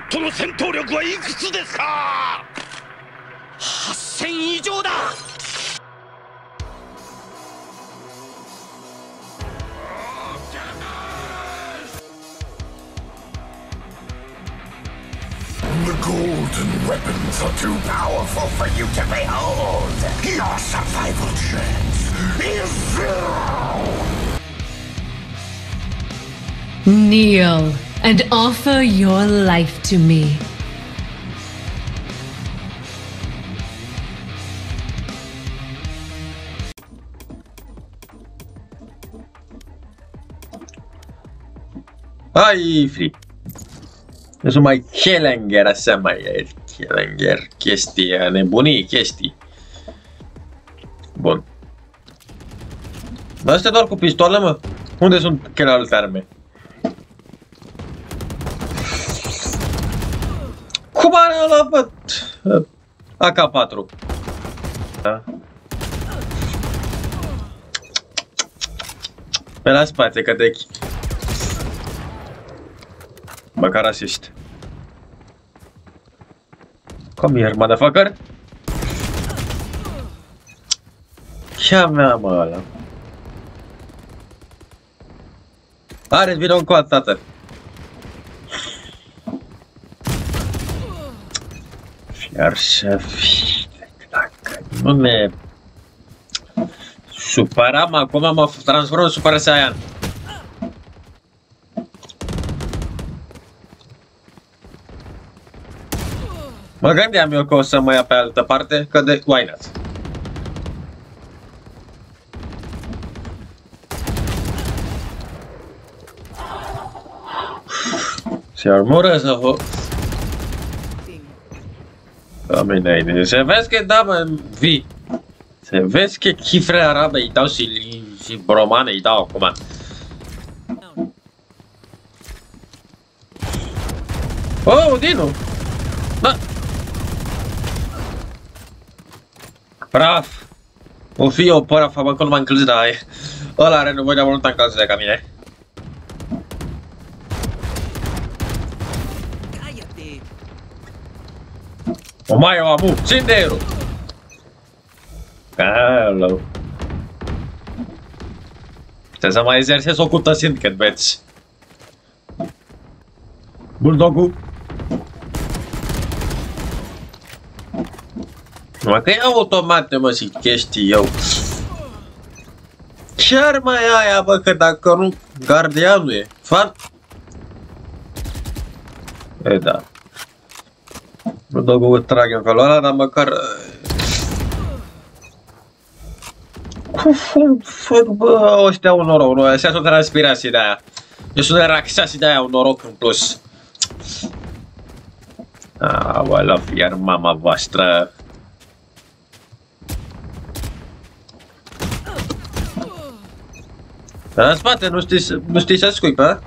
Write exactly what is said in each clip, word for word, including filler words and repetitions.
トの戦闘力はいくつですか？はっせん以上だ。 The golden weapons are too powerful for you to behold. Your survival chance is zero. Kneel and offer your life to me. Ai, free. Nu sunt mai Challenger, așa mai e Challenger, chestii, nebunii, chestii. Bun. Dar astea doar cu pistoale, mă? Unde sunt celelalte arme? Cum are ăla, bă? A K patru. Da. Pe la spate, că te... Măcar asist. Come here, motherfucker. Ce-a mea, mă, ăla? Are, vine un coat, tată. Iar să fii, dacă nu ne... Supăram, acum mă transform în Super Saiyan. Mă gândeam eu că o să mă ia pe altă parte, că de... Why not? Se armorează, ho... Doamne, se vezi că da, mă, vii. Se vezi că chifre arabe îi dau și, și bromane îi dau acum. Oh, Dinu! Da! Praf! O fi eu praf, mă, că nu m-am încălzit, dar ăla are nevoie de mult încălzire ca mine. O mai eu amu, cindeiro! Hello! Trebuie să mai exersez o cutăsind când veți. Bulldogul! Numai că e automate, mă, și chestii eu. Ce armă e aia, bă, că dacă nu, gardianul e. Fan? E, da. Bulldogul îl trag în felul ăla, dar măcar... Cum fac, bă, ăștia un noroc, nu? Ăștia sunt transpirații de aia. Eu sunt relaxații de aia, un noroc în plus. Ah, bă, la fiar mama voastră. Dar în spate, nu știi, nu știi să scuipi, ha?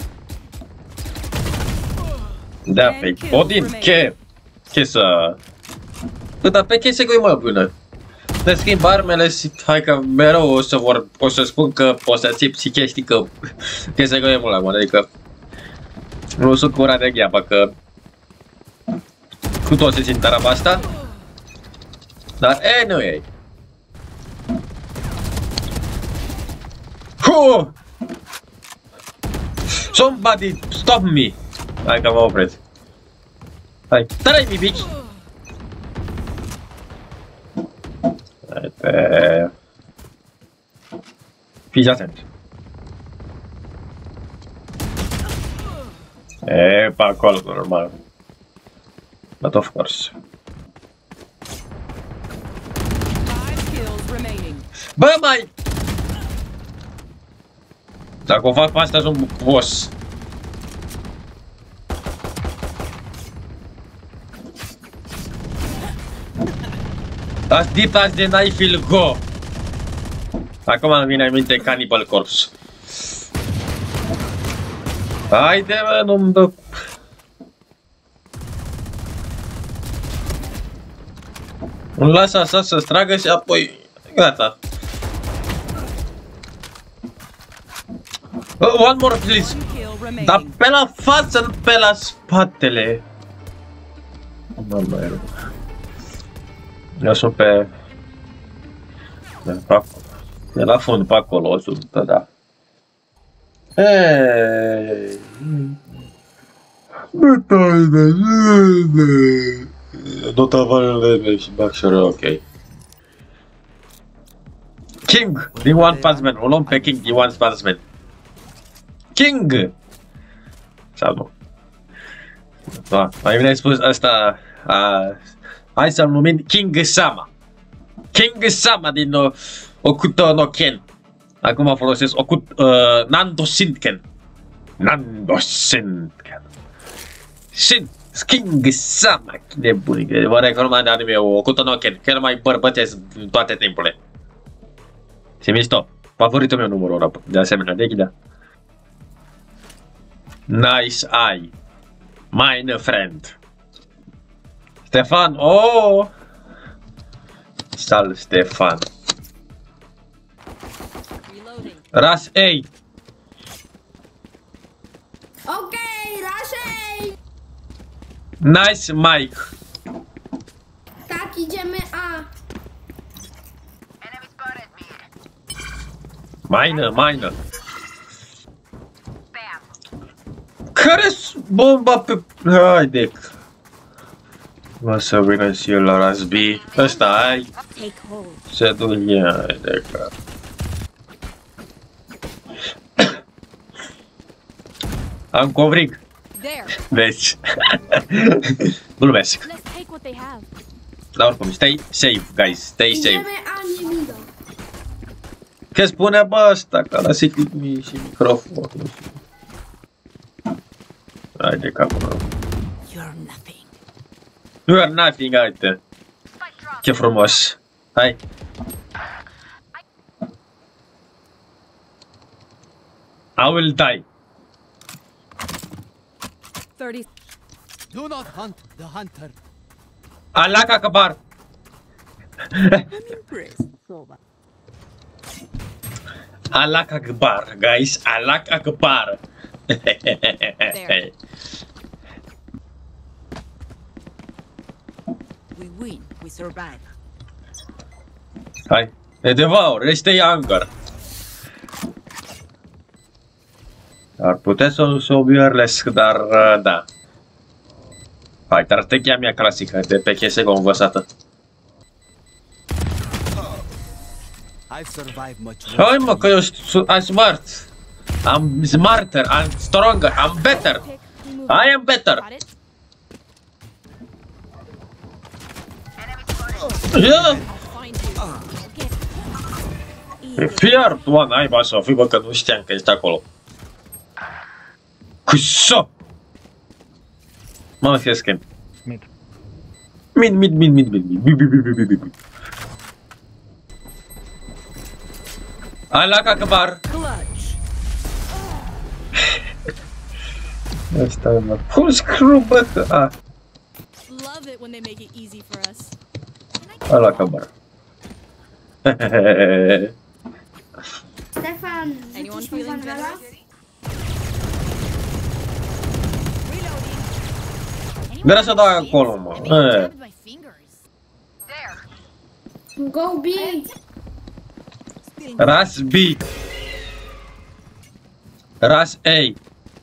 Da, pe Odin, ce? Ce să... Dar pe ce se goi, mă, până? Te schimb armele și hai că mereu o să vor, o să spun că o să țip și chestii că... Că se goi mult la mână, adică... Nu sunt curat de gheapă, că... Cu toți țin treaba asta. Dar anyway. Huh! Somebody stop me! Hai că mă opresc. Hai, tărai mi bici! Hai pe... Fiți atent. E, pe acolo, normal. But of course. Bă, mai! Dacă o fac pe asta, sunt boss. As deep as the knife will go. Acum îmi vine în minte Cannibal Corpse. Haide, mă, nu-mi dă... Îl las așa să stragă și apoi... Gata. One more, please. Dar pe la față, nu pe la spatele. Nu mai rău. Eu sunt pe... De, pe acolo. De la fund, pe acolo, o sută, da. Eee... Dota valele și Baxter, ok. King! Din One Punch Man. O luăm pe King din One Punch Man. King! Sau nu? Da, mai bine ai spus asta... Uh, hai să-l numim King-sama. King-sama din uh, Okuto no Ken. Acum folosesc Okut... Uh, Nando Shinken. Nando Shinken. Shin! King-sama! Nebunic. Vă recomand anime-ul Okuto no Ken. Cel mai bărbătesc în toate timpurile. Se mișto. Favoritul meu numărul ăla. De asemenea, de ghida. Nice eye. Mine friend. Stefan, oh! Sal Stefan. Ras A. Ok, Ras A. Nice Mike. Tak, idziemy A. Mine, mine. Care-s bomba pe... Haide. O să vină și eu la Ras B. Ăsta ai. Se duce, haide că... Am covrig. Vezi. Glumesc. Dar oricum, stay safe, guys. Stay safe. Idziemy A, nie Mido. Că spune bă ăsta, că lasă mi și microfonul. Hai de capul. You're nothing. You are nothing, uite. Ce frumos. Hai. I will die. thirty. Do not hunt the hunter. Allah Akbar. I'm impressed. Sova. Allah Akbar, guys. Allah Akbar. There. We win. We survive. Hai. Ne devour. Este younger. Ar putea să, să o biorlesc, dar uh, da. Hai, dar te cheam mea clasică de pe C S G O învățată. I've survived much. Hai mă, că eu sunt smart. I'm smarter, I'm stronger, I'm better. I am better. Yeah. Fiar, tu, naiba să o fi, bă, că nu știam că ești acolo. Cusă! Mă, fie schimb. Mid. Mid, mid, mid, mid, mid, mid, mid, mid, mid, mid. Allah Akbar! Asta e, mă. Cum screw, bă, că... A. Love it when they make it easy for us. Allah Akbar. Stefan, Anyone rzucisz mi feeling Vanrala? Vreau să dau acolo, mă. E. Go B. Ras B. Ras A.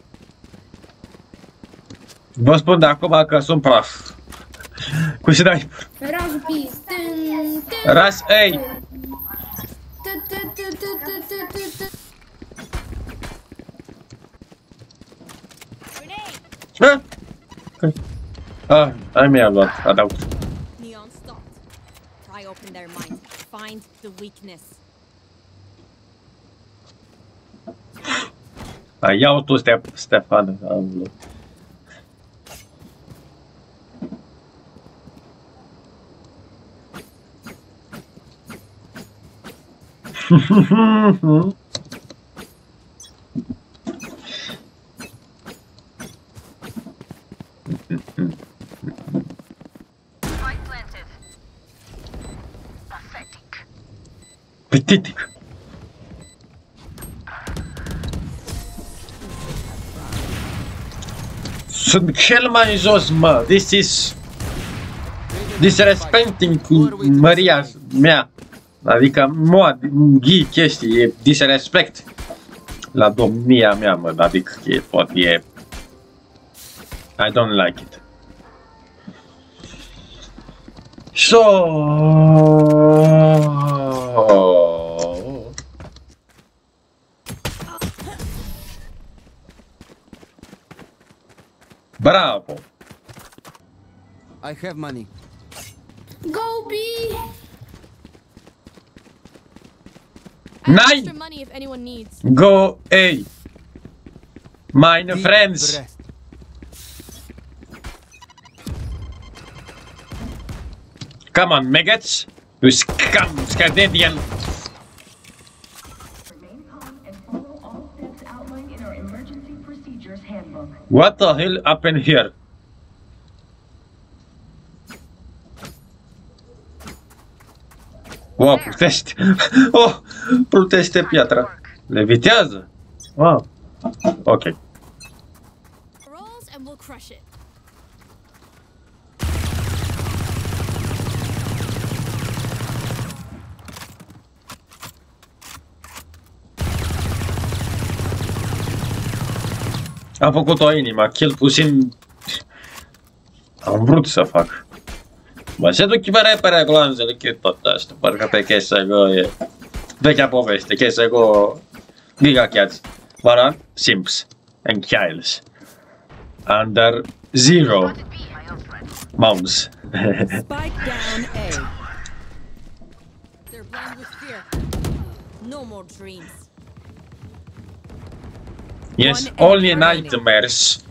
Vă spun de acum că sunt praf. Cu sniper. Ras B. Tyn, tyn, Ras A. tyn. Ty, ty, ty, ty, ty, ty, ty, ty. Ha? Ah, ai mi-a luat, adaug. Neon stopped. Try open their minds. Find the weakness. Hai, iau tu, Stef Stefan. Am luat. Pathetic. Sunt cel mai jos, mă. This is disrespecting cu măria mea. Adică, mă, ghi chestii, e disrespect la domnia mea, mă, adică e, pot, e... I don't like it. So... Bravo! I have money. Go B! I have Nine. extra money if anyone needs. Go A! Mine Deep friends! breath. Come on, maggots! You scum, Scandinavian! Remain calm and follow all steps outlined in our emergency procedures handbook. What the hell happened here? Wow, plutește! Oh, plutește piatra! Levitează! Wow! Ok. Rolls and we'll crush it. Am făcut o inimă, cel puțin am vrut să fac. Ma se duc pe repere glanzele, che tot asta, parcă pe C S G O e vechea poveste, C S G O gigachiați, Varan, Simps, and Kiles, under zero mouse. Spike down A. They're blind with fear. No more dreams. Yes, only nightmares.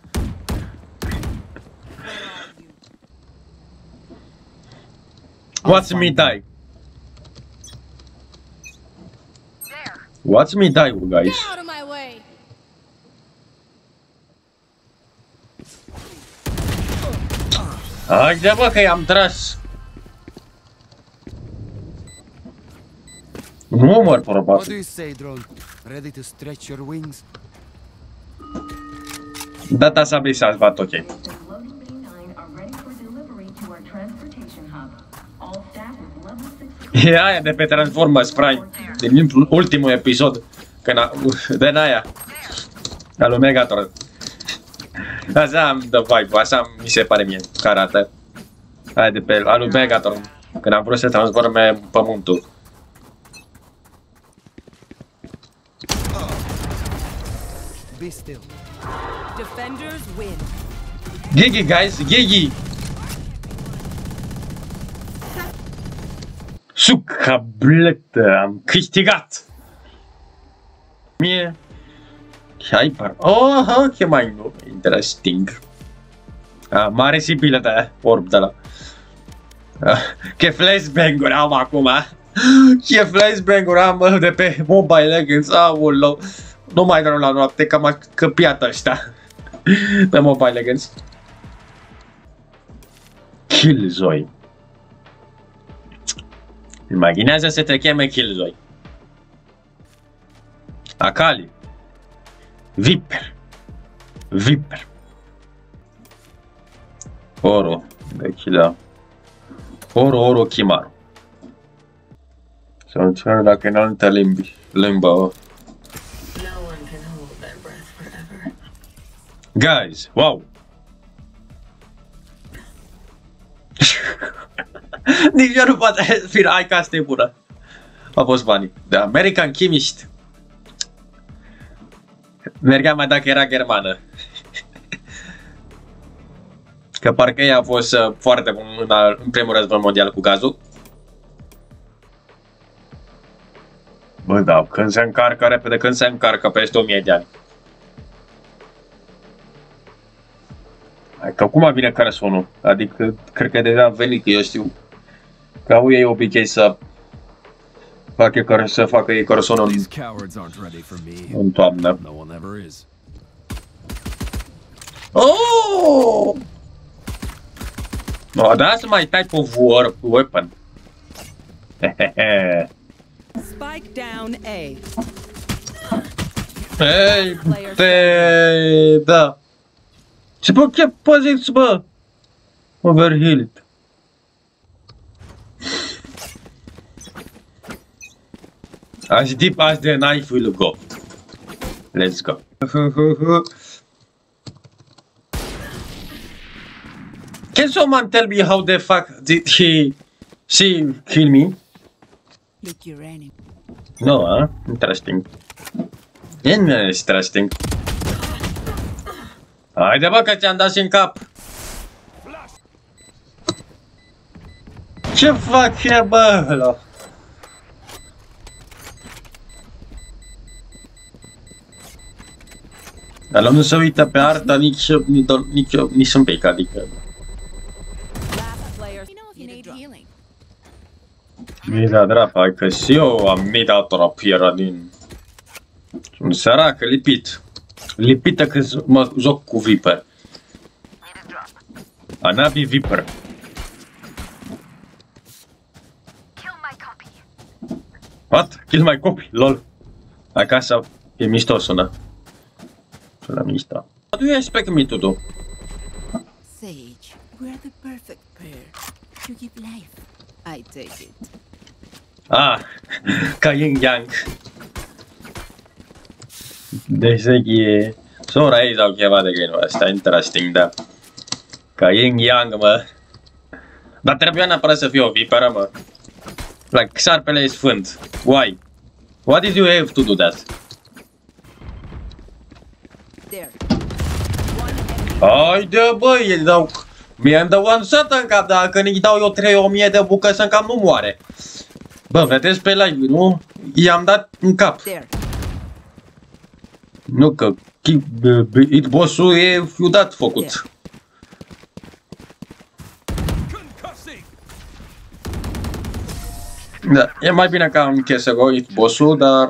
What's me die? What's me die, guys? Get out of my way. Haide bă că i-am tras. Nu mor What do probabil. you say, drone? Ready to stretch your wings? Data s-a blisat, bat ok. The loading bay nine are ready for delivery to our transportation hub. All staff with level six. E aia de pe Transformers Prime, din ultimul episod, când a, de aia, al lui Megatron. Așa am de vibe, așa mi se pare mie, că arată. Aia de pe al lui Megatron, când am vrut să transforme pământul. Be still. Defenders win. Gigi, guys, Gigi! Suca blătă, am câștigat! Mie... Hyper... Oh, ok, mai nu, interesting. Ah, mare sipilă de orb de la... Ah, ce flashbang-uri am acum, ce flashbang-uri am de pe Mobile Legends, aoleu. Nu mai dorm la noapte, că m-a căpiat ăștia pe Mobile Legends. Killjoy. Imaginează să te cheme Killjoy. Akali. Viper. Viper. Oro. Deci da. Oro, Oro, Kimaru. Să încerc dacă în alte limbi. Limba. Guys, wow! Nici eu nu pot respira, hai că asta e bună. A fost banii. The American Chemist. Mergea mai dacă era germană. Că parcă ea a fost uh, foarte bun în, în primul război mondial cu gazul. Bă, da, când se încarcă repede, când se încarcă peste o mie de ani. Că acum vine Carsonul, adică cred că deja a venit, că eu știu că au ei obicei să facă, să facă ei Carsonul în, în toamnă. Oh! No, that's my type of war weapon. Spike down A. Hey, te... da. Ce bă, ce poziți, bă? Overhealed. As deep as the knife will go. Let's go. Can someone tell me how the fuck did he she kill me? Look your enemy. No, huh? Interesting. Interesting. Haide bă că ți-am dat și în cap. Ce fac e bă ăla? Dar nu se uită pe artă nici, nici, nici, nici un pic, adică... Mi da drapa, hai că și eu am mi dat o rapieră din... Un sărac, lipit. Lipită că mă joc cu Viper. Anabi Viper. What? Kill my copy, lol. Acasă e mișto sună. Sună mișto. What do you expect me to do? Sage, we're the perfect pair. You give life. I take it. Ah, ca yin yang. Deci e sora ei sau ceva de genul ăsta, interesting, da. Ca yin yang, mă. Dar trebuia neapărat să fie o viperă, mă. Like, șarpele e sfânt. Why? Why did you have to do that? Haide, băi, îi dau... Mie îmi dă one shot în cap, dacă îi dau eu trei o mie de bucăți în cap, nu moare. Bă, vedeți pe live, nu? I-am dat în cap. Nu că... It boss-ul e fiudat făcut. Da, e mai bine ca un C S G O, it boss-ul, dar...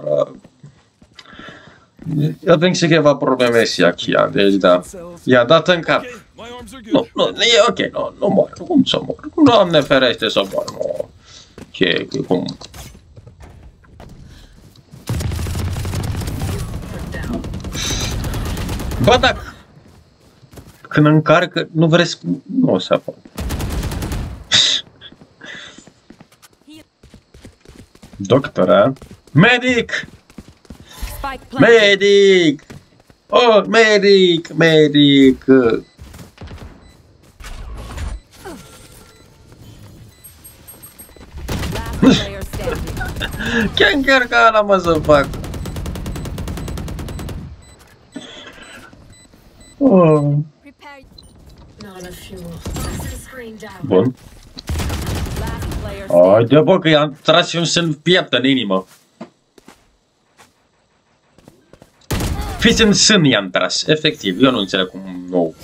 Eu think că ceva probleme și aici, deci da. I-a dat în cap. Nu, nu, e ok, nu, nu mor, cum să mor? Doamne ferește să mor, nu. Ce, cum... Bă, dacă... Când încarcă, nu vreți... Nu o să fac. Doctora? Medic! Medic! Oh, medic! Medic! Ce încerca ăla, mă, să fac? Oh. Bun. Haide, bă, că i-am tras și un semn piept în inimă. Fiți în sân i-am tras, efectiv, eu nu înțeleg cum nou.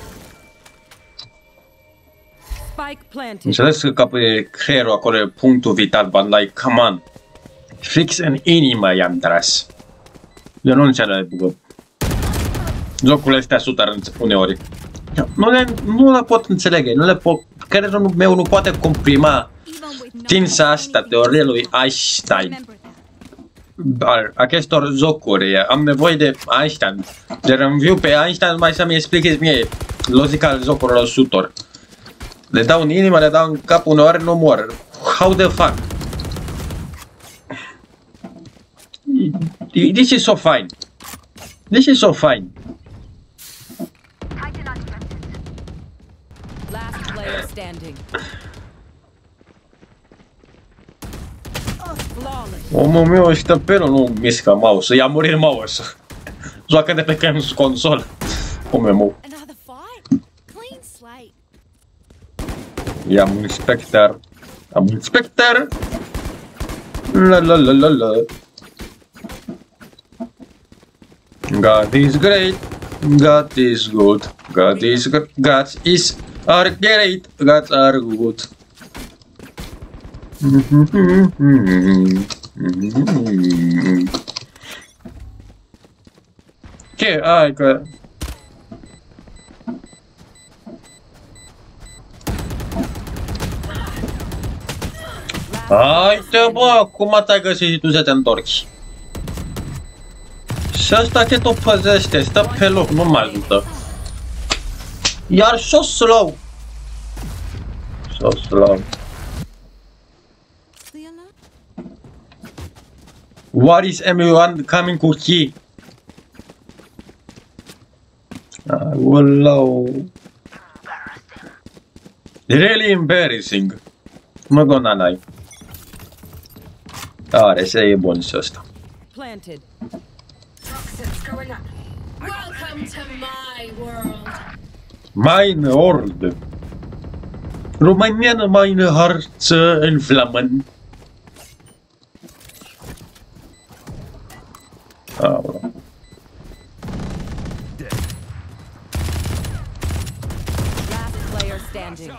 Înțeles că ca pe creierul acolo e punctul vital, but like, come on. Fix în inimă i-am tras. Eu nu înțeleg, bă. Jocurile astea sută uneori. Nu le, nu le pot înțelege, nu le pot... Creierul meu nu poate comprima tinsa asta, teoria lui Einstein. Al acestor jocuri, am nevoie de Einstein. Dar îmi viu pe Einstein numai să-mi expliceți mie logica al jocurilor sutor. Le dau în inimă, le dau în cap, uneori nu mor. How the fuck? This is so fine. This is so fine. Last player standing. Omul meu ăsta pe nu mișcă mouse, i-a murit mouse. Joacă de pe consol. Omul meu. I-am un specter. Am un specter. La la la la la. God is great. God is good. God is good. God is are great. God are good. Ce? Hai că... Haide, bă, cum te-ai găsit și tu să te întorci? Și ăsta ce tot păzește, stă pe loc, nu mă ajută. Iar so slow. So slow. What is everyone coming cu key? Wow. Really embarrassing. Mă gonanai. Are, să e bun și ăsta. Planted. Welcome to my world. Mine Ord. Româniană mine harță în flamân. Aoleu. Last player standing.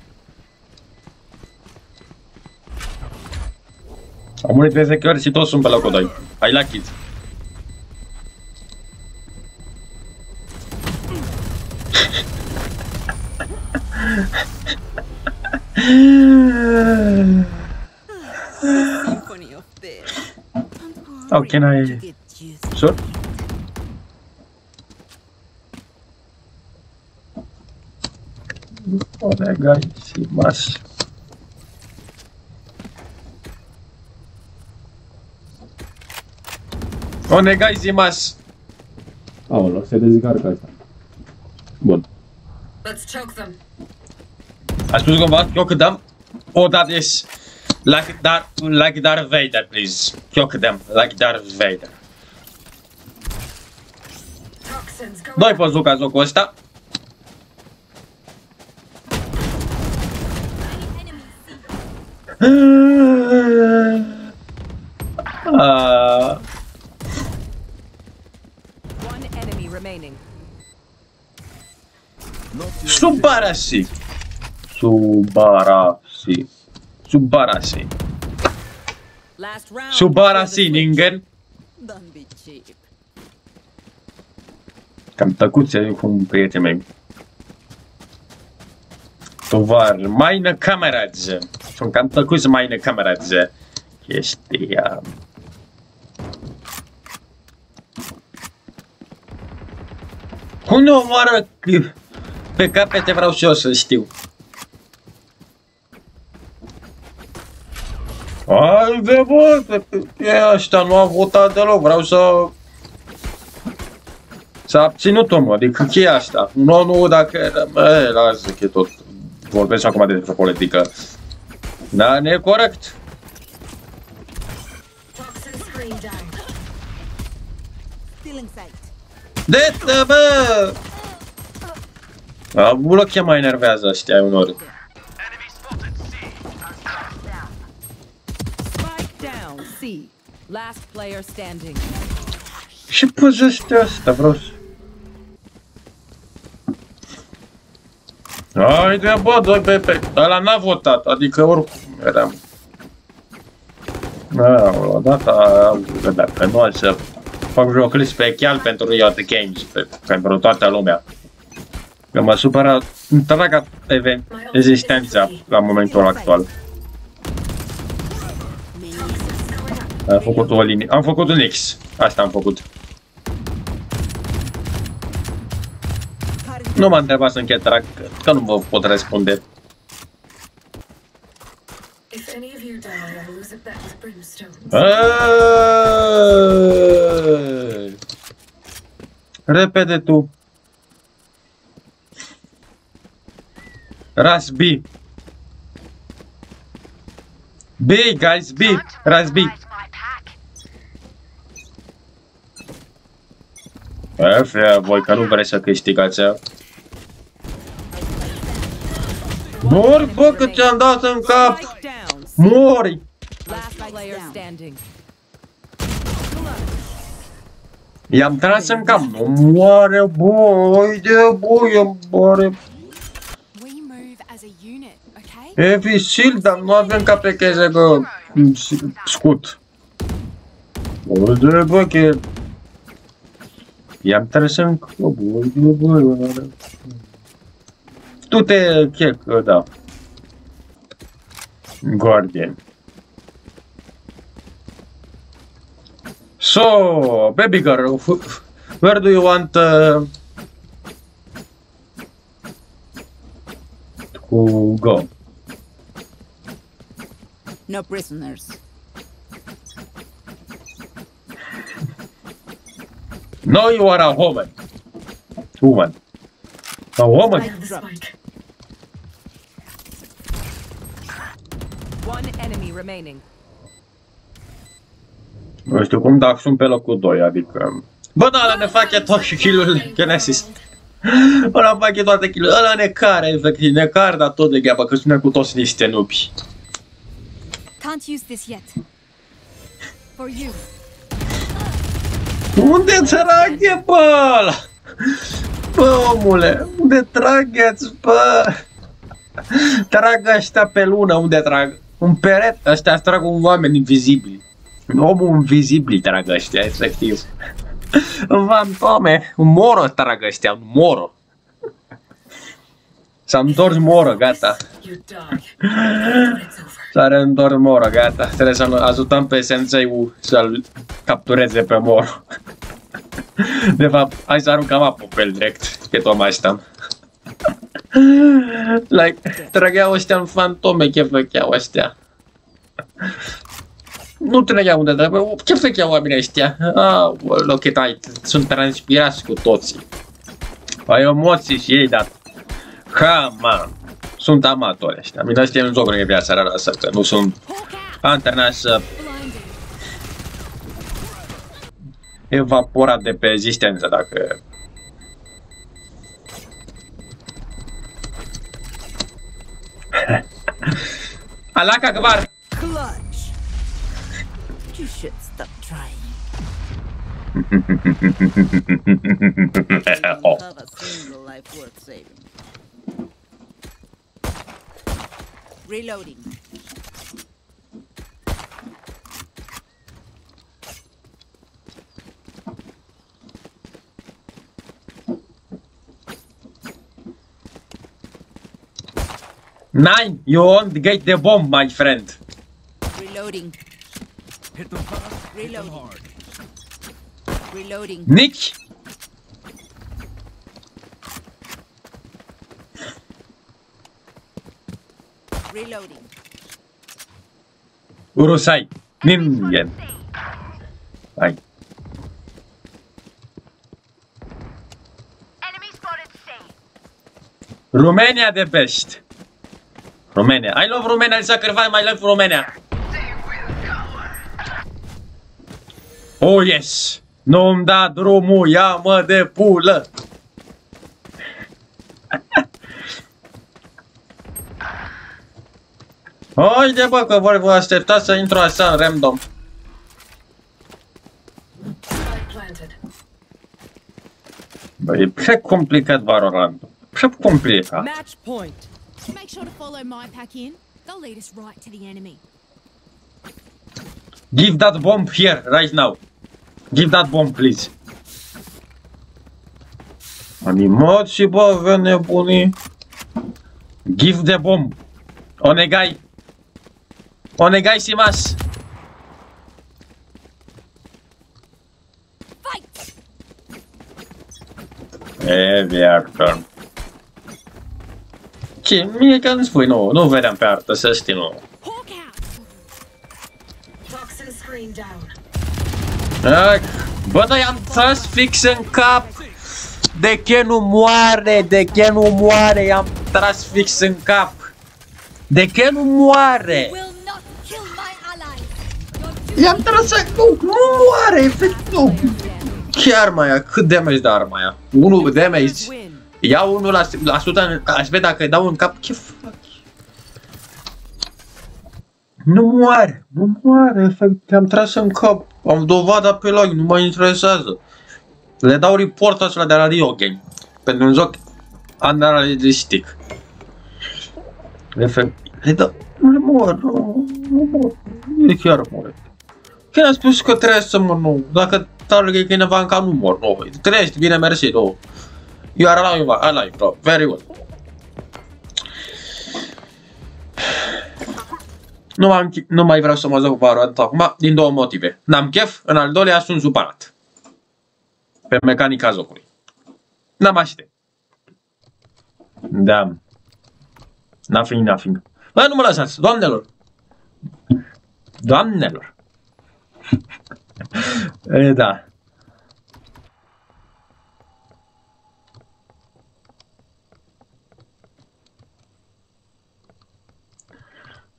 Am murit treizeci ori și toți sunt pe locul doi. I like it. How can I... Sure? Onegai shimasu. Onegai shimasu. Aoleu, se dezgarcă asta. Bun. Let's choke them. A spus cumva, eu cât dăm? O, da, yes. Like Darth, like Darth Vader, please. Eu cât dăm, like Darth Vader. Doi poți juca jocul ăsta. Uh, One enemy remaining. Subarashi. Subarashi. Subarashi. Last round. Subarashi, ningen. Don't be cheap. Cam tăcuțe cu un prieten meu. Tovar, meine Kamerads. Sunt cam tăcuți meine Kamerads. Chestia. Cum ne omoară pe capete, vreau și eu să știu. Hai de bă, e ăștia nu au votat deloc, vreau să... S-a abținut omul, adică ce e asta? Nu, nu, dacă... E, lasă că e tot... Vorbesc acum despre politică. Da, nu e corect. De-te, bă! Abulă, ce mai enervează ăștia unor. Last player standing. Și păzește asta, vreau să... Haide, bă, doi pe pe... Ăla n-a votat, adică oricum eram... Da, odată... Dacă nu o să fac jocuri special pentru Riot Games, pe, pentru toată lumea. Că mă supără întreaga existența la momentul actual. Am făcut o linie. Am făcut un X. Asta am făcut. Nu m-a întrebat să închid track, că nu vă pot răspunde. Aaaaaaaa! Repede tu. Rush B. B, guys, B. Rush B. F, voi că nu vreți să câștigați. Mori, bă, că ți-am dat în cap! Mori! I-am tras în cap. Nu moare, bă, de bă, i-am moare. Heavy shield, dar nu avem ca pe cheze că... scut. Bă, de bă, că... I-am tras în cap, bă, de bă, tu te chec, da. Guardian. So, baby girl, where do you want uh, to go? No prisoners. No, you are a woman. Woman. A woman. One enemy remaining. Nu știu cum, dar sunt pe locul doi, adică... Bă, da, ăla ne face toate kill-urile, Genesis. Ăla face toate kill-urile, ăla ne care, efectiv, ne car, dar tot degeaba, că suntem cu toți niște nubi. Can't use this yet. For you. Unde trage, bă, ăla? Bă, omule, unde trageți, bă? Trag ăștia pe lună, unde trag? Un perete, ăștia trag un oameni invizibili. Omul invizibil trag ăștia, efectiv. Un fantome, un moro trag ăștia, un moro. S-a întors moro, gata. S-a reîntors moro, gata. Trebuie să ajutăm pe sensei-ul să-l captureze pe moro. De fapt, hai să aruncăm apă pe el direct, că tocmai așteam. Like, trăgeau ăștia în fantome, ce făceau ăștia? Nu trăgeau unde trebuie, ce făceau oamenii ăștia? Ah, lochetai, sunt transpirați cu toții. Ai emoții și ei, dar... Ha, man, sunt amatori ăștia. Mi-a ăștia în jocuri în viața rara asta, că nu sunt antrenați să... evaporat de pe existență, dacă... Alaka Akbar! Clutch. You should stop trying. Don't have a single life worth saving. Reloading. Nine, you won't get the bomb, my friend. Reloading. Hit them fast, hit them Reloading. hard. Reloading. Nick! Reloading. Urusai. Ningen. Hai. Romania the best. Romania. I love Romania. I sacrifice my life for Romania. Oh, yes. Nu-mi da drumul, ia-mă de pulă. Haide, bă, că vor vă așteptați să intru așa, random. Bă, e prea complicat Valorant. Prea complicat. Match point. Make sure to follow my pack in. They'll lead us right to the enemy. Give that bomb here, right now. Give that bomb, please. Animații, bă, avea nebunii. Give the bomb. Onegai. Onegai simas. Fight! E, viață. Ce? Mie că nu spui, nu, nu vedeam pe artă, să știi, nu. Ai, bă, dar i-am tras fix în cap. De ce nu moare? De ce nu moare? I-am tras fix în cap. De ce nu moare? I-am tras în cap. Nu moare, efectiv. Ce arma aia? Cât damage de arma aia? unu damage. Ia unu la sută, aș vedea dacă îi dau în cap. Ce fac? Nu moare, nu moare, efect, te-am tras în cap. Am dovada pe log, nu mă interesează. Le dau report ăsta de la Rio Game. Pentru un joc analistic. Efect, le dau, nu mor, nu, nu mor. E chiar moare. Când a spus că trebuie să mor, nu. Dacă target cineva încă nu mor, nu. Trăiești, bine, mersi, nu. You are alive, alive, bro. Very well. Nu, am, nu mai vreau să mă joc Valorant acum, din două motive. N-am chef, în al doilea sunt supărat. Pe mecanica jocului. N-am aștept. Da. Nothing, nothing. Bă, nu mă lăsați, doamnelor. Doamnelor. E, da.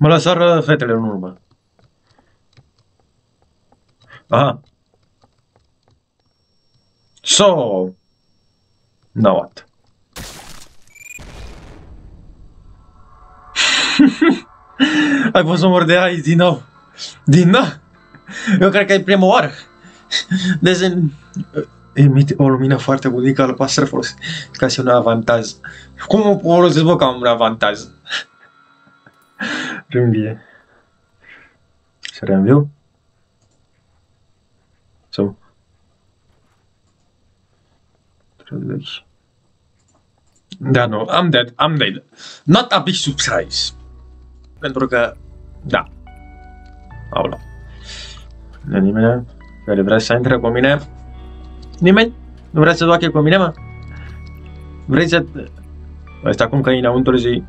Mă lăsară fetele în urmă. Aha. So. Now what? Ai fost omor de aici din nou. Din nou? Eu cred că e prima oară. Deci emite o lumină foarte bună, îl poate să folosi ca și un avantaj. Cum o folosesc, bă, ca un avantaj? Reînvie. Să reînviu? Sau? Da, nu, am dead, am dead. Not a big surprise. Pentru că, da. Aula. Nu nimeni care vrea să intre cu mine? Nimeni? Nu vrea să joace cu mine, mă? Vrei să... Ăsta acum că e înăuntru zi...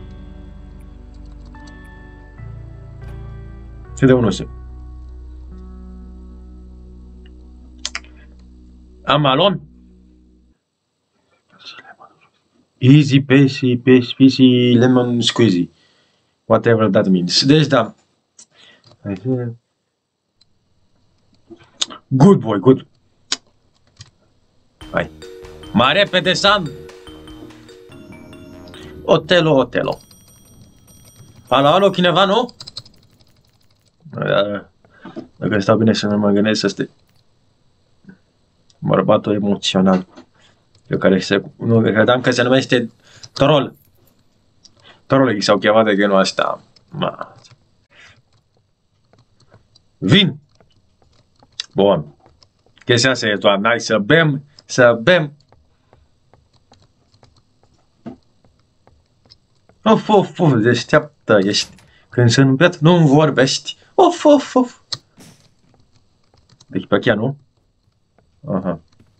Se de unul se. Am alon? Easy peasy, peasy, lemon squeezy. Whatever that means. Deci da. Good boy, good. Hai. Mai repede, Sam! Otelo, Otelo. Alo, alo, cineva, nu? Dacă stau bine să nu mă gândesc, este bărbatul emoțional. Eu care se... Nu, credeam că se numește Troll. Troll sau ceva de genul ăsta. Ma. Vin! Bun. Chestia asta e doamna. Hai să bem, să bem. Of, of, of, deșteaptă ești. Când sunt beat, nu-mi vorbești. Of, of, of. Deci pe chiar, nu? Aha.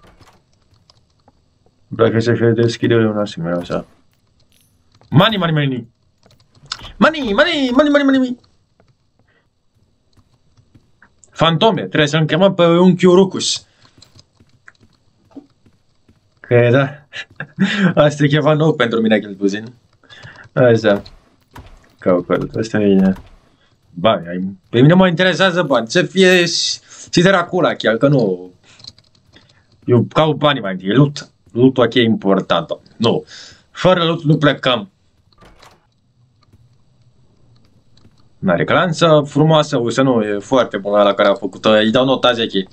Dacă se fie deschide una asemenea așa. Money, money, money. Money, money, money, money, money. Fantome, trebuie să-l chemăm pe unchiul Rucus. Că da. Asta e ceva nou pentru mine, cel puțin. Așa. Căucălut, ăsta e... Bani, pe mine mă interesează bani. Să fie și Dracula chiar, că nu... Eu caut banii mai întâi, loot. Loot-ul ok e important. Nu. Fără loot nu plecăm. N-are clanță frumoasă, o să nu, e foarte bună la care a făcut-o. Îi dau nota zece.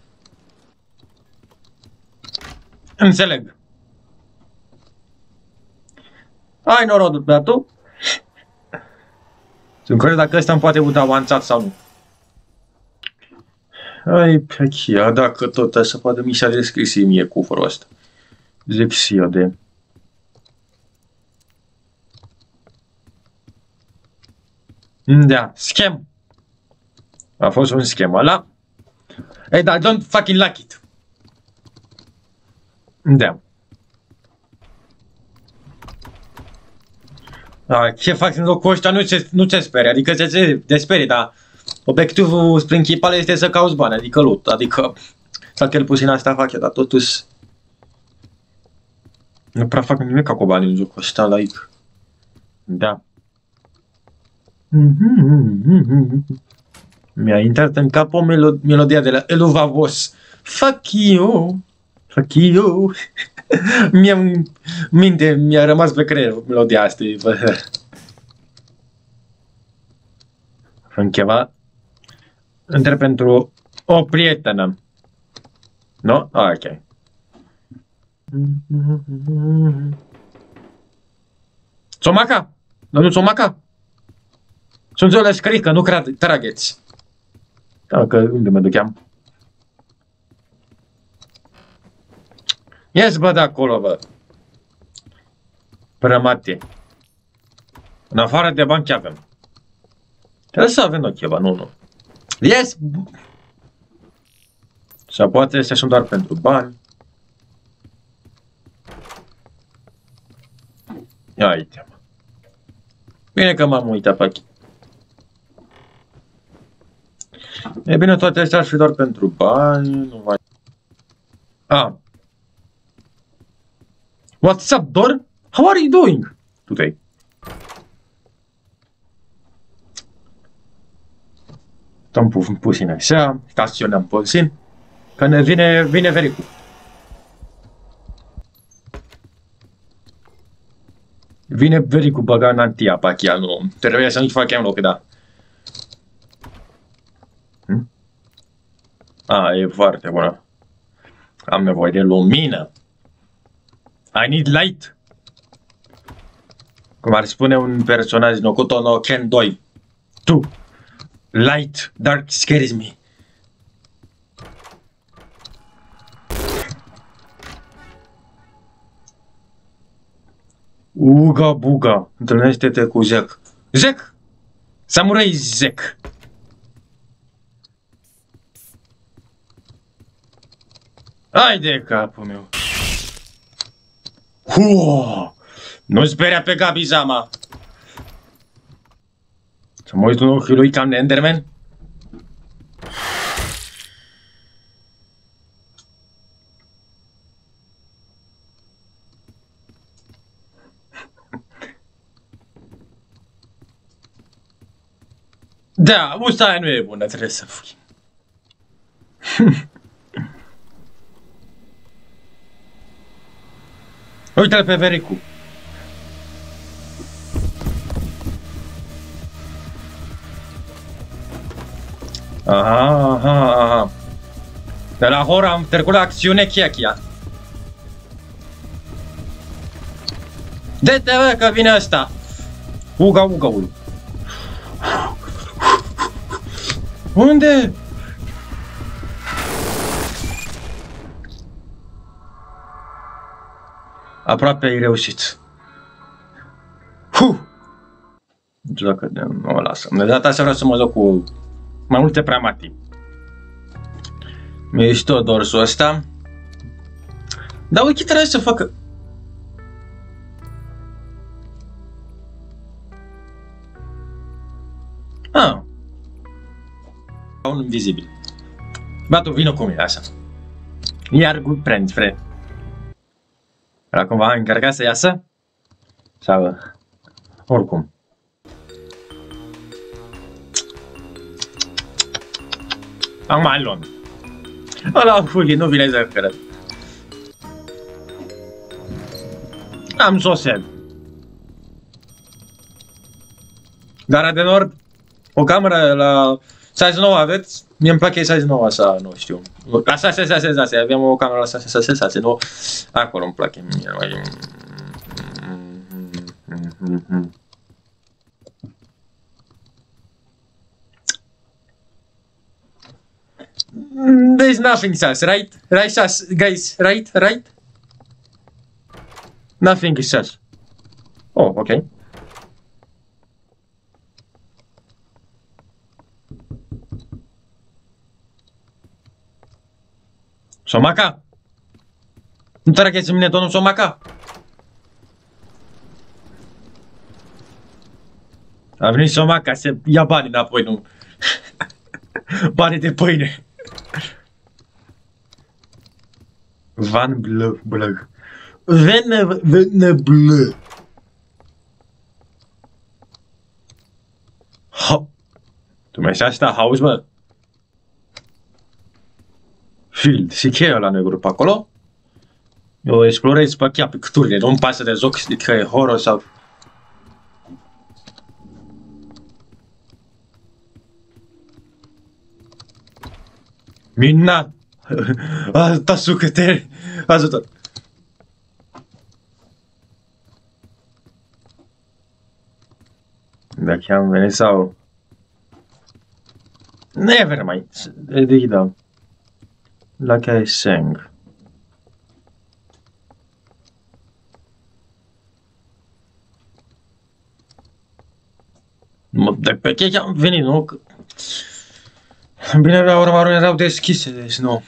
Înțeleg. Ai noroc, dar tu? Sunt curios dacă ăsta îmi poate uita avanțat sau nu. Ai, pe chia, dacă tot așa poate mi s-a descris mie cufrul ăsta. Zic și eu de... Da, schem. A fost un schem ăla. Hey, dar don't fucking like it. Da. A, ce fac în locul ăsta nu ce, nu ce speri, adică ce se desperi, dar obiectivul principal este să cauți bani, adică loot, adică sau cel puțin asta fac eu, dar totuși nu prea fac nimic ca cu bani în jocul ăsta, like, da. Mi-a intrat în cap o melod melodia de la Eluva Voss. Fuck you, fuck you. Mi-a minte, mi-a rămas pe creier melodia asta. Făm ceva. Întreb pentru o prietenă. Nu? Ah, ok. Țomaca? Domnul Țomaca? Sunt eu la scărică, nu trageți. Da, că unde mă duceam? Yes, bă, de acolo, bă. Prămate. În afară de bani ce avem? Trebuie să avem ceva, nu, nu. Yes! Sau poate astea sunt doar pentru bani. Ia uite, mă. Bine că m-am uitat pe aici. E bine, toate astea ar fi doar pentru bani, nu mai... Ah. What's up, Dor? How are you doing today? Am pus puțin așa, staționăm puțin, că ne vine, vine Vericu. Vine Vericu băga în antiapa chiar, nu, trebuie să nu-i facem loc, da. Hm? A, e foarte bună. Am nevoie de lumină. I need light. Cum ar spune un personaj din Hokuto no Ken doi. Tu. Light. Dark scares me. Uga buga. Întâlnește-te cu Zek. Zek! Samurai Zek. Hai de capul meu. Huo! Nu speria pe Gabi-zama. Să mă uit în ochii lui cam de Enderman? Da, ustaia nu e bună, trebuie să fugim. Uite-l pe Vericu. Aha, aha, aha. De la horror am trecut la acțiune chia-chia. De-te, bă, că vine ăsta. Uga-uga-ul. Unde? Aproape ai reușit. Huh! Nu știu dacă de nu o lasă. De data asta vreau să mă duc cu mai multe pramati. Mișto dorsul ăsta. Dar uite, trebuie să facă... Ah. Un invizibil. Ba, tu vină cu mine, așa. Iar good friend, friend. Era cumva încărcat să iasă? Sau... oricum. Am mai luat. Ăla, fugit, nu vine să cred. Am sosit. Gara de Nord, o cameră la size nouă aveți? Mie îmi place size nouă așa, nu știu. La șase șase șase, avem o cameră la șase șase șase, nu? Acolo îmi place mie mai... There's nothing sus, right? Right, sus, guys, right, right? Nothing is sus. Oh, okay. Somaka? Nu trageți mine domnul Somaka? A venit Somaka să ia bani înapoi, nu? Banii de pâine. Van blă, blă. Vene, vene blă. Ha. Tu mai asta house, bă? Field. Și ce e ăla negru pe acolo? Eu explorez pe chiar picturile. Nu-mi pasă de joc că e horror sau... Minunat! Asta sucătere! Ajutor! Dacă am venit sau... Never mind! Edida. Like I sang. De pe ce am venit, nu? Bine, la urmă erau deschise, deci nu.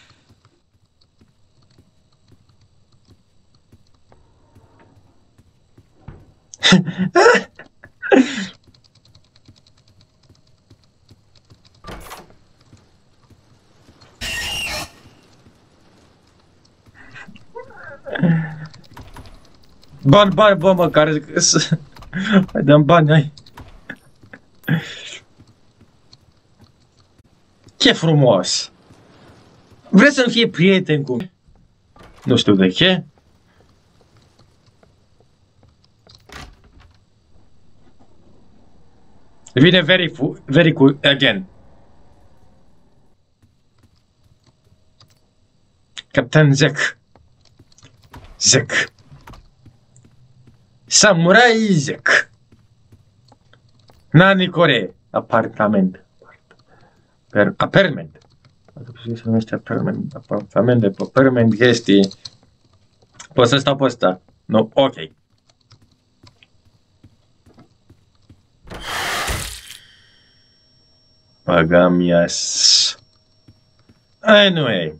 Bani, bani, bă, măcar să... Hai, dăm bani, hai. Ce frumos! Vreți să-mi fie prieten cu... Nu știu de ce. Vine very, very cool again. Captain Zack. Zack. Samurai Zack. Nani Core. Apartament. Per apartment. Se numește apartament. Apartament de pe apartament chestii. Pot să stau pe ăsta. Nu, ok. Pagamias. Anyway.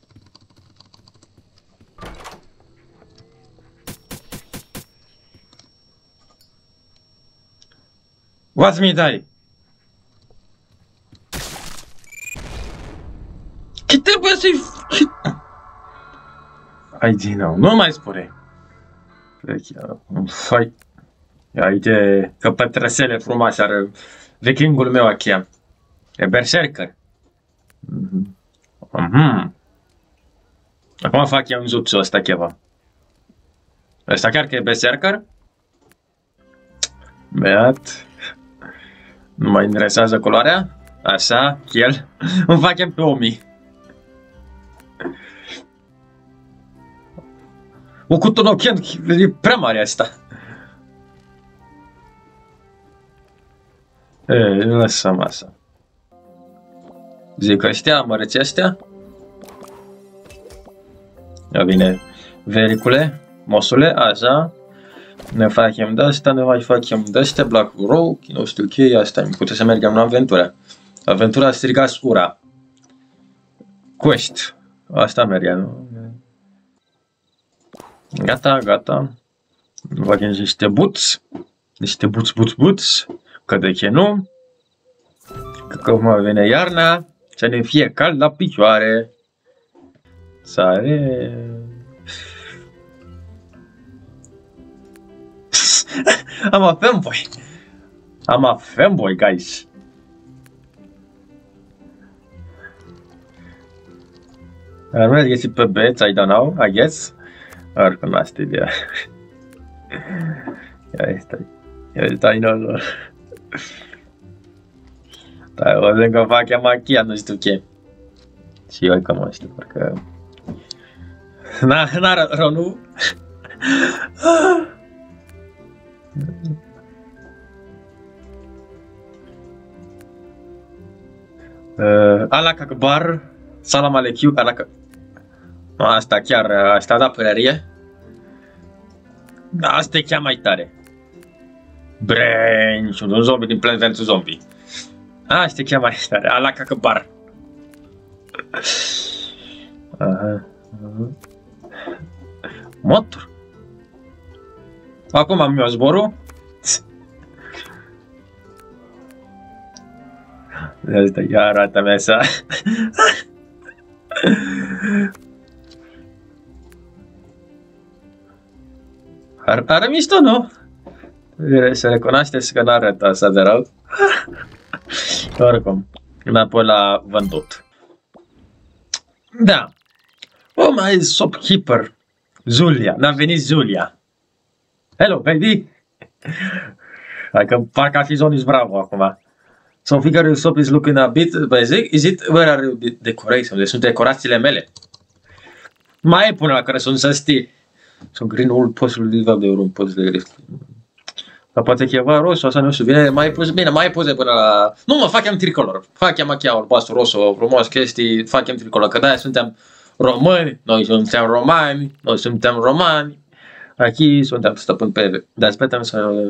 What's me dai? Ce trebuie să-i... Hai din nou, nu mai spune. Hai. Uite că pătrăsele frumoase are vikingul meu aici. E berserker. Mhm. Mhm. Acum fac eu un jutsu ăsta ceva. Ăsta chiar că e berserker? Beat. Nu mă interesează culoarea? Așa, el. Îmi facem pe omii. O cutonochian, e prea mare asta. E, lăsăm asta. Zic ăștia, măreți ăștia. Ia bine, vericule, mosule, așa. Ne facem de-asta, ne mai facem de-astea, Black Rock, nu știu ce, asta, putem să mergem la aventură. Aventura strigați ura. Quest. Asta merge, nu? Gata, gata. Facem niște boots. Niște boots, boots, boots. Că de ce nu? Că cum vine iarna, să ne fie cald la picioare. Sare... I'm a fanboy. I'm a fanboy, guys. Am mai găsit pe beț, I don't know, I guess. Oricum, asta e ideea. Ia stai. Ia stai, nu, nu. Dar o să că fac machia, nu știu ce. Și eu că mă știu, parcă... N-a rău, nu? Uh, Alak Akbar, Salam Aleikum, Alak... Asta chiar, asta da părărie. Asta e chiar mai tare. Brain, un zombie din Plants versus. Zombie. Asta e chiar mai tare, Alak Akbar. Aha. Motor. Acum am eu zborul. Asta ia arată-mi așa. Ar, are mișto, nu? Se recunoaște că n-arătă așa de rău. Oricum, înapoi la vândut. Da. Oh, mai shopkeeper. Julia. N-a venit Julia. Hello, baby. Hai că parcă ar fi Zonis Bravo acum. So figure your shop is looking a bit basic. Is it where are you decoration? Deci sunt decorațiile mele. Mai e până la care sunt să știi. Sunt green old postul de de euro, post de risk. Dar poate ceva roșu, așa nu știu, bine, mai pus, bine, mai puse până la... Nu mă, facem tricolor. Facem achia albastru, roșu, frumos, chestii, facem tricolor, că de-aia suntem români, noi suntem romani, noi suntem romani. Aici suntem stăpâni pe... Dar sperăm să...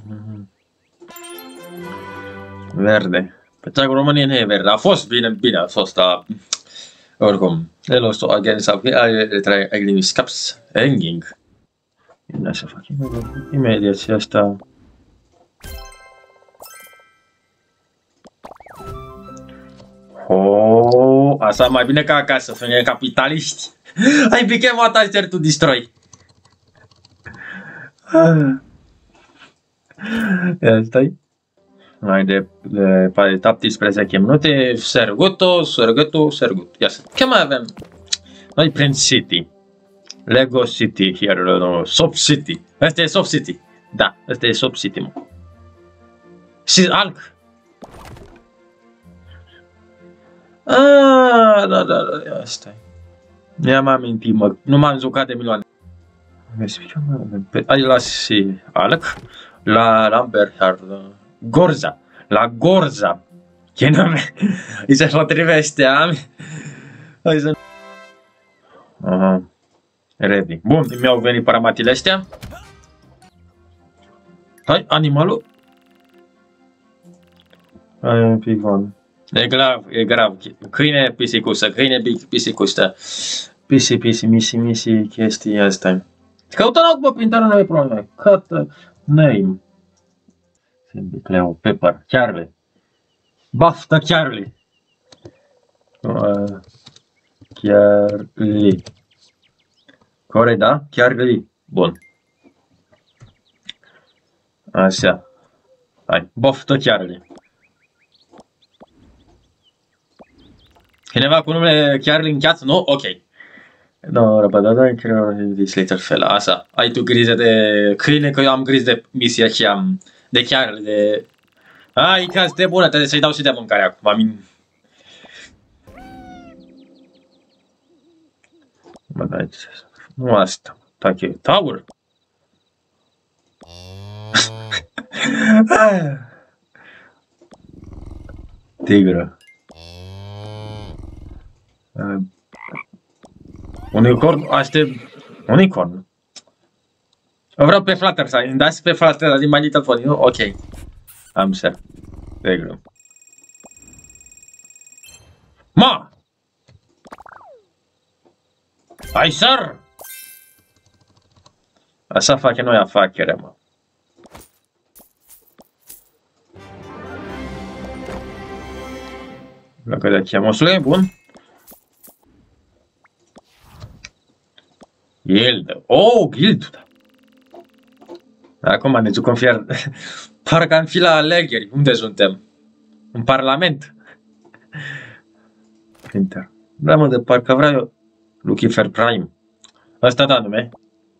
Verde. Pe treagul României nu e verde. A fost bine, bine, a fost, dar... Oricum. Hello, so again, sau I try again scaps hanging. Ia să fac imediat și asta. Oh, asta mai bine ca acasă, suntem capitaliști. I became attached to destroy. Ia stai. Mai de, de paisprezece minute. Serguto, Serguto, Sergut. Ia să. Ce mai avem? Noi Print City. Lego City here, no, Soft City. Asta e Soft City. Da, asta e Soft City, mă. Și Alc. Ah, da, da, da, asta e. I-am amintit, mă. Nu m-am jucat de milioane. Hai la și Alc. La Lambert, Gorza. La Gorza. Ce nume? Îi se potrivește, am. Hai să... Aha. Ready. Bun, mi-au venit paramatile astea. Hai, animalul. Hai un pic, bun. E grav, e grav. Câine pisicusă, câine pisicusă. Pisi, pisi, misi, misi, chestii astea. Căută-l bă, prin nu e probleme. Cut name. Cleo, Pepper, Charlie. Baftă Charlie. Uh, Charlie. Corect, da? Charlie. Bun. Așa. Hai, baftă Charlie. Cineva cu numele Charlie în chat? Nu? Ok. No, răbădă, cred Slater fel. Așa. Ai tu grijă de câine, că eu am grijă de misia și am... De chiar, de... Ai, că este bună, trebuie să-i dau și de mâncare acum, amin. Mă dai, nu asta. Tache, tower. Tigră. Uh, unicorn, aștept... Unicorn. Vreau pe Flutter să îmi dați pe Flutter din My Little Pony, nu? Ok. Am să. De greu. Ma! Hai săr! Așa face noi afacere, mă. Dacă de chemosule, bun. Guild. Oh, guild. Acum ne jucăm fier. Parcă am fi la alegeri. Unde suntem? În Parlament. Printer. Da, mă, de parcă vreau eu. Lucifer Prime. Asta da nume.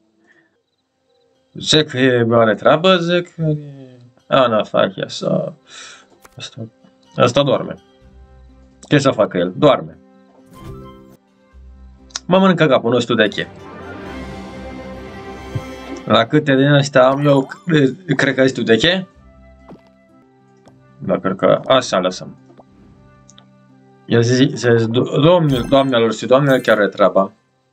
Zice că e bine treabă, zic că e... Ana fac așa. Asta... Asta doarme. Ce să facă el? Doarme. Mă mănâncă capul nostru de che. La câte din astea am eu, cred că este de che? Da, cred că așa lăsăm. El zice, doamnelor și doamnelor, chiar e treaba.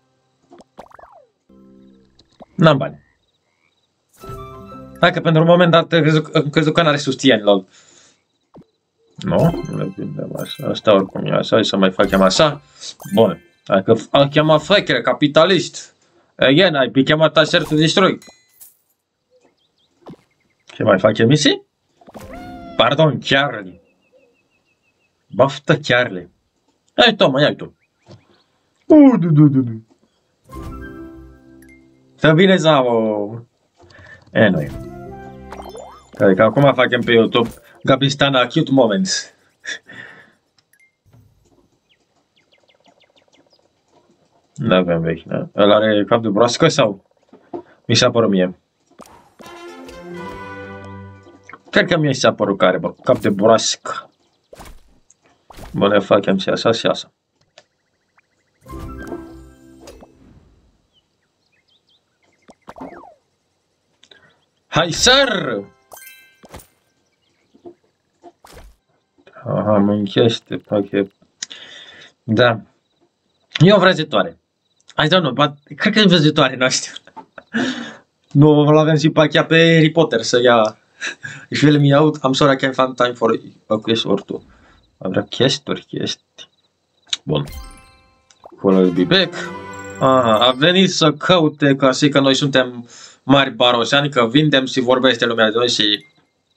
N-am bani. Hai că pentru un moment dat am crezut că n-are sustieni, lol. Nu? Nu le prindem așa. Asta oricum e așa, să mai facem așa. Bun. Hai că am chemat frechere, capitalist. Again, ai chemat Asher to Destroy. Ce mai face misii? Pardon, Charlie. Baftă Charlie. Hai tu, mai ai tu. Uh, du, du, du, du. Să bine sau... E, noi. Adică acum facem pe YouTube Gabistana Cute Moments. Nu avem vechi, da? El are cap de broască sau? Mi s-a părut mie. Cred că mie s-a părut care, bă, cap de broască. Bă, ne facem și așa și așa. Hai, săr! Aha, mă închește, pachet. Da. E o vrăjitoare. Hai, da, nu, cred că e vrăjitoare, nu știu. Nu, îl avem și pachea pe Harry Potter să ia. If you let me out, I'm sorry I can't find time for a quest or two. Avea chesturi, chestii. Bun. Will be back. Aha, a venit să caute, ca și că noi suntem mari baroșani, că vindem și vorbește lumea de noi și...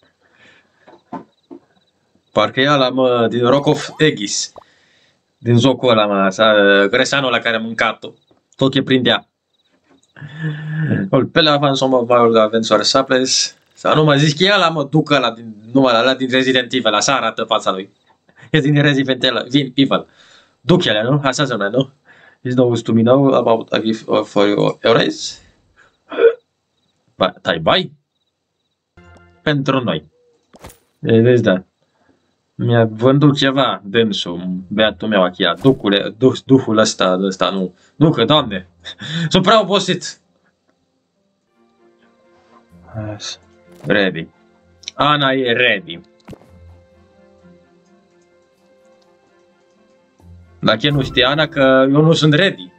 Parcă e ala, mă, din Rock of Ages. Din jocul ăla, mă, așa, greșanul ăla care a mâncat-o. Tot ce prindea. Pe la avans, o mă, mai avem soare saples. Sau nu mă zici că e ăla, mă, duc ăla din, numai ăla din Resident Evil, așa arată fața lui. E din Resident Evil. Duc ele, nu? Așa se numește, nu? Is knows to me now about a gift for your race? Ba, tai bai? Pentru noi. Deci da. Mi-a vândut ceva dânsul, beatul meu achia. Ducule, duh, duhul ăsta, ăsta, nu. Ducă, doamne. Sunt prea obosit. Ready. Ana e ready. Dacă nu știe Ana că eu nu sunt ready.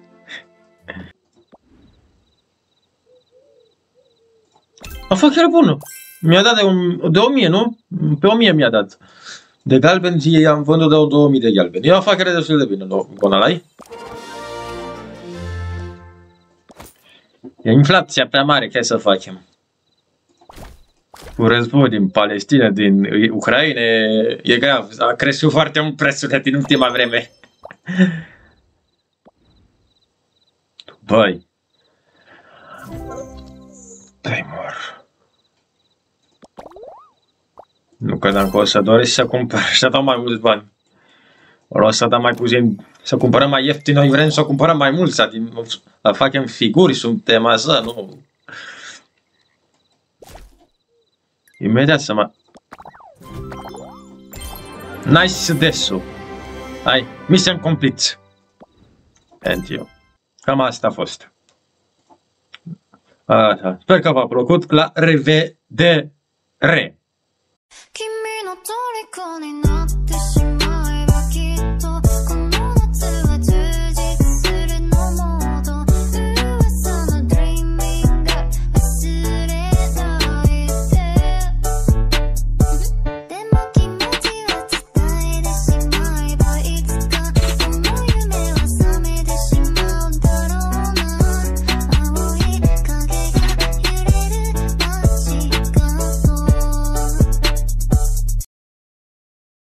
A fost chiar bună. Mi-a dat de, un, de o mie, nu? Pe o mie mi-a dat. De galben și am vândut de două mii de galben. Eu fac cred destul de bine, nu? Bună la-i? E inflația prea mare, ce să facem? Cu război din Palestina, din Ucraina, e grav. A crescut foarte mult prețurile din ultima vreme. Băi. Dai mor. Nu credeam că o să doresc să cumpăr și să dau mai mulți bani. O să dau mai puțin, să cumpărăm mai ieftin, noi vrem să cumpărăm mai mulți, adică facem figuri, suntem așa, nu? Imediat să mă... Nice desu. Hai, mission complete. Thank you. Cam asta a fost. Așa. Sper că v-a plăcut. La revedere!